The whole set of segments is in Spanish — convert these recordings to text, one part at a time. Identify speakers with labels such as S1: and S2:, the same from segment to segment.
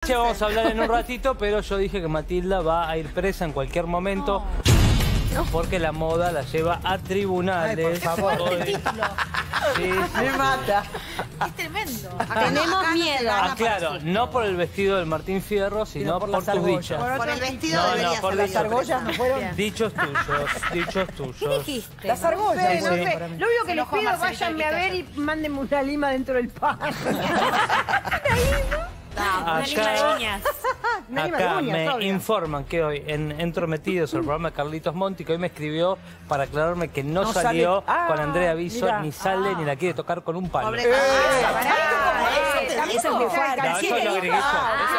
S1: Nietzsche vamos a hablar en un ratito, pero yo dije que Matilda va a ir presa en cualquier momento. No. Porque la moda la lleva a tribunales.
S2: Ay, por favor.
S1: Sí.
S2: Me mata.
S3: Es tremendo.
S4: Tenemos miedo.
S1: Claro, no por el vestido del Martín Fierro, sino por tus dichos.
S5: Por el vestido
S1: No,
S5: debería
S1: por
S5: ser.
S2: Las argollas no fueron.
S1: Dichos tuyos.
S4: ¿Qué dijiste?
S2: Las argollas.
S6: No sé. Lo único que les
S3: Ojo,
S6: pido,
S3: Marcelita,
S6: váyanme a ver y mándenme una lima dentro del pan.
S4: Una lima de uñas.
S6: Una lima de
S1: Acá
S6: uñas,
S1: me
S6: obvio.
S1: informan que hoy en Entrometidos, el programa de Carlitos Monti, que hoy me escribió para aclararme que no
S2: No
S1: salió
S2: sale.
S1: con Andrea Viso,
S2: Mirá.
S1: ni sale, ni la quiere tocar con un palo.
S5: Pobre
S1: No,
S2: Eso es muy fuerte.
S1: eso lo agregué yo.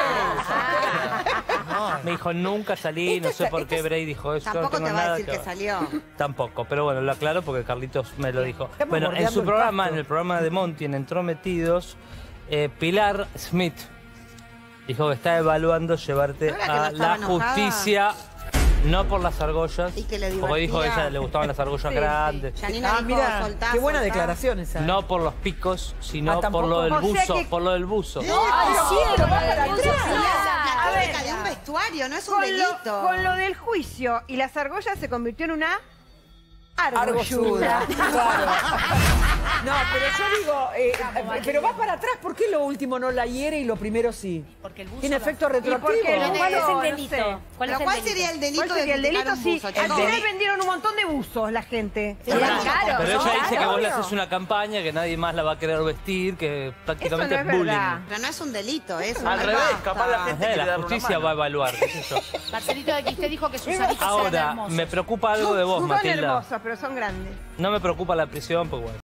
S1: Me dijo, nunca salí, no sé por qué Bray dijo eso.
S5: Tampoco
S1: no
S5: te
S1: tengo
S5: va a
S1: nada
S5: decir que
S1: ver.
S5: salió.
S1: Tampoco, pero bueno, lo aclaro porque Carlitos me lo dijo.
S2: Estamos
S1: Bueno, en
S2: bordeando
S1: su
S2: el
S1: programa,
S2: pasto.
S1: en el programa de Monti, en Entrometidos, Pilar Smith dijo que está evaluando llevarte
S5: ¿No era que
S1: a
S5: no
S1: la
S5: estaba enojada?
S1: justicia, no por las argollas,
S5: Y que le
S1: porque dijo que a
S5: divertía.
S1: ella le gustaban las argollas
S6: Sí,
S1: grandes.
S5: Janina
S2: Ah,
S5: dijo,
S2: mira,
S5: soltá,
S2: qué buena
S5: soltá.
S2: declaración esa.
S1: No por los picos, sino por
S2: ¿tampoco?
S1: lo del
S6: O sea
S1: buzo,
S6: que-
S1: por lo del buzo.
S4: Ay, sí,
S2: pero va para
S5: La
S2: atrás.
S5: técnica de un vestuario, no es un delito.
S6: Con lo del juicio y las argollas se convirtió en una
S2: Argolluda.
S6: argolluda.
S2: Claro. No, pero yo digo, pero va para atrás, ¿por qué lo último no la hiere y lo primero sí?
S3: Porque el buzo
S2: Tiene
S3: da-
S2: efecto
S6: ¿Y por
S2: retroactivo.
S6: qué no?
S4: ¿Cuál es el
S6: No
S4: delito?
S6: sé.
S4: ¿Cuál es
S5: Pero
S4: el
S5: ¿cuál
S4: delito?
S5: sería el delito
S6: ¿Cuál
S5: de
S6: sería el
S5: criticar
S6: delito?
S5: un
S6: Sí,
S5: buzo,
S6: al
S5: chicos?
S6: final vendieron un montón de buzos la gente.
S5: Sería
S4: Claro,
S5: caro,
S1: Pero
S5: ¿no?
S1: ella dice que vos le
S6: Claro.
S1: haces una campaña que nadie más la va a querer vestir, que prácticamente
S6: Eso no
S1: es
S6: es
S1: bullying.
S6: verdad.
S5: Pero no es un delito, es
S7: Al
S5: una
S7: revés,
S5: basta.
S7: capaz la gente quiere
S1: La
S7: darle una
S1: justicia
S7: mano.
S1: va a evaluar, qué sé yo.
S3: Marcelito de Quisté dijo que sus aritos eran
S1: Ahora,
S3: hermosos.
S1: me preocupa algo de vos,
S6: Son
S1: Matilda.
S6: hermosas, pero son grandes.
S1: No me preocupa la prisión, porque bueno,